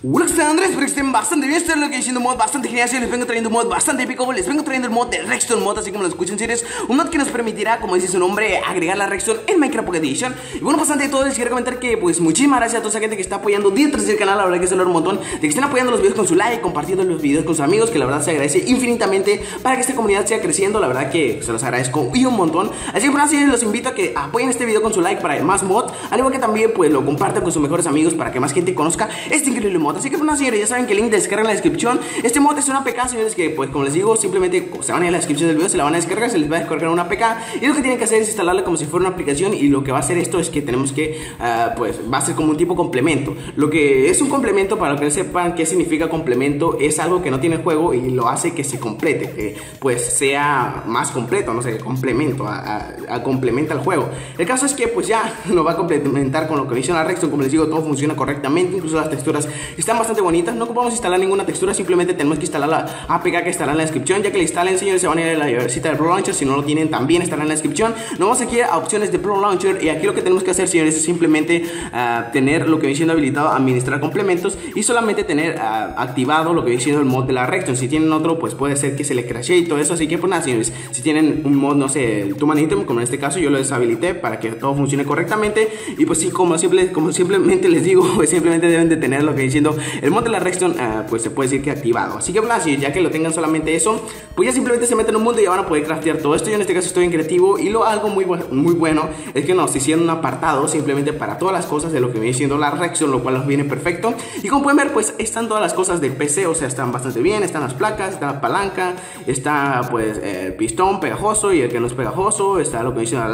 Hola, ¿qué tal, Andrés? Espero que estén bastante bien. Esto es lo que diciendo un mod bastante genial. Les vengo trayendo un mod bastante épico. Les vengo trayendo el mod de Redstone Mod, así como lo escuchan, series. Un mod que nos permitirá, como dice su nombre, agregar la Redstone en Minecraft Pocket Edition. Y bueno, pues antes de todo les quiero comentar que pues muchísimas gracias a toda esa gente que está apoyando dentro del canal. La verdad que se lo un montón de que estén apoyando los videos con su like, compartiendo los videos con sus amigos, que la verdad se agradece infinitamente para que esta comunidad siga creciendo. La verdad que se los agradezco y un montón. Así que bueno, así los invito a que apoyen este video con su like para más mod, al igual que también pues lo compartan con sus mejores amigos para que más gente conozca este increíble mod. Así que bueno, señores, ya saben que el link de descarga en la descripción. Este mod es una APK, señores, que pues como les digo, simplemente se van a ir a la descripción del video, se la van a descargar, se les va a descargar una APK y lo que tienen que hacer es instalarla como si fuera una aplicación. Y lo que va a hacer esto es que tenemos que, pues va a ser como un tipo complemento. Lo que es un complemento, para que sepan qué significa complemento, es algo que no tiene el juego y lo hace que se complete, que pues sea más completo, no sé, complemento, complementa el juego. El caso es que pues ya lo va a complementar con lo que dice la Redstone. Como les digo, todo funciona correctamente, incluso las texturas están bastante bonitas. No ocupamos instalar ninguna textura, simplemente tenemos que instalar la APK que estará en la descripción. Ya que la instalen, señores, se van a ir a la llavercita del Pro Launcher. Si no lo tienen, también estará en la descripción. Nos vamos aquí a opciones de Pro Launcher y aquí lo que tenemos que hacer, señores, es simplemente tener lo que viene siendo habilitado administrar complementos y solamente tener activado lo que viene siendo el mod de la Redstone. Si tienen otro, pues puede ser que se le crashee y todo eso. Así que pues nada, señores, si tienen un mod, no sé, el Tuman Item, como en este caso yo lo deshabilité para que todo funcione correctamente. Y pues sí, como simplemente les digo, pues simplemente deben de tener lo que viene siendo el mod de la Redstone, pues se puede decir que activado. Así que bueno, así, ya que lo tengan solamente eso, pues ya simplemente se meten en un mundo y ya van a poder craftear todo esto. Yo en este caso estoy en creativo y algo muy bueno es que nos hicieron un apartado simplemente para todas las cosas de lo que viene siendo la Redstone, lo cual nos viene perfecto. Y como pueden ver, pues están todas las cosas del PC, o sea, están bastante bien. Están las placas, está la palanca, está pues el pistón pegajoso y el que no es pegajoso, está lo que viene siendo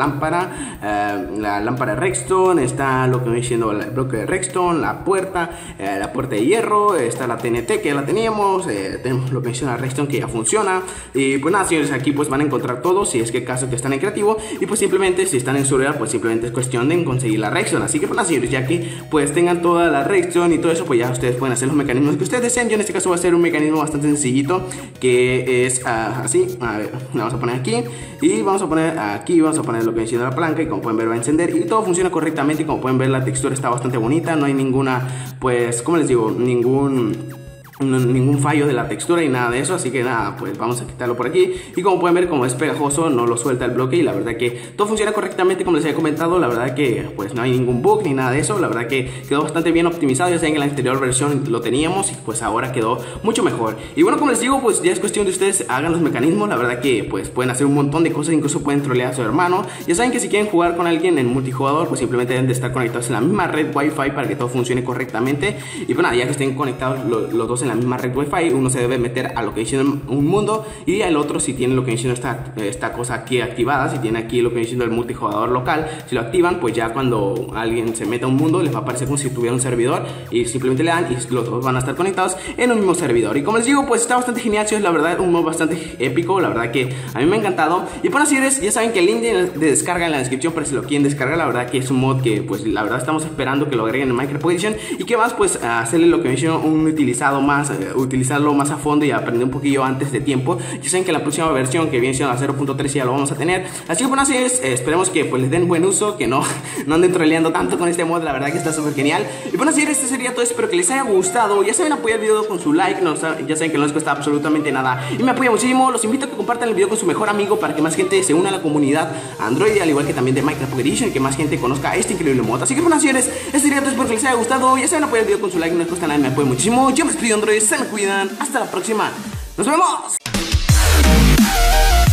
la lámpara de Redstone, está lo que viene siendo el bloque de Redstone, la puerta de hierro, está la TNT que ya la teníamos, tenemos lo que menciona Redstone que ya funciona. Y pues nada, señores, aquí pues van a encontrar todo, si es que caso que están en creativo. Y pues simplemente si están en survival, pues simplemente es cuestión de conseguir la Redstone. Así que pues nada, señores, ya que pues tengan toda la Redstone y todo eso, pues ya ustedes pueden hacer los mecanismos que ustedes deseen. Yo en este caso voy a hacer un mecanismo bastante sencillito, que es así. A ver, la vamos a poner aquí y vamos a poner aquí, vamos a poner lo que menciona la palanca y como pueden ver va a encender y todo funciona correctamente. Y como pueden ver, la textura está bastante bonita, no hay ninguna, pues como les digo, ningún fallo de la textura y nada de eso. Así que nada, pues vamos a quitarlo por aquí. Y como pueden ver, como es pegajoso, no lo suelta el bloque. Y la verdad que todo funciona correctamente, como les había comentado. La verdad que pues no hay ningún bug ni nada de eso. La verdad que quedó bastante bien optimizado. Ya saben que en la anterior versión lo teníamos y pues ahora quedó mucho mejor. Y bueno, como les digo, pues ya es cuestión de ustedes hagan los mecanismos. La verdad que pues pueden hacer un montón de cosas, incluso pueden trolear a su hermano. Ya saben que si quieren jugar con alguien en multijugador, pues simplemente deben de estar conectados en la misma red Wi-Fi para que todo funcione correctamente. Y pues nada, ya que estén conectados los dos en la misma red Wi-Fi, uno se debe meter a lo que dice un mundo y el otro, si tiene lo que dice esta cosa aquí activada, si tiene aquí lo que dice el multijugador local, si lo activan, pues ya cuando alguien se meta a un mundo les va a aparecer como si tuviera un servidor y simplemente le dan y los dos van a estar conectados en un mismo servidor. Y como les digo, pues está bastante genial, chicos, la verdad, un mod bastante épico, la verdad que a mí me ha encantado. Y bueno, señores, ya saben que el link de descarga en la descripción para si lo quieren descargar. La verdad que es un mod que pues la verdad estamos esperando que lo agreguen en Minecraft Pocket Edition y que más pues hacerle lo que dice un utilizado más, utilizarlo más a fondo y aprender un poquillo antes de tiempo. Ya saben que la próxima versión, que viene siendo la 0.3, ya lo vamos a tener. Así que bueno, así es, esperemos que pues les den buen uso, que no anden troleando tanto con este mod. La verdad que está súper genial. Y bueno, así es, este sería todo. Espero que les haya gustado. Ya saben, apoyar el video con su like, ya saben que no les cuesta absolutamente nada y me apoya muchísimo. Los invito a que compartan el video con su mejor amigo para que más gente se una a la comunidad Android, al igual que también de Minecraft Pocket Edition, y que más gente conozca este increíble mod. Así que bueno, señores, este sería todo. Espero que les haya gustado. Ya saben, apoyar el video con su like, no les cuesta nada, me apoya muchísimo. Yo me despido, Android, se me cuidan. Hasta la próxima. ¡Nos vemos!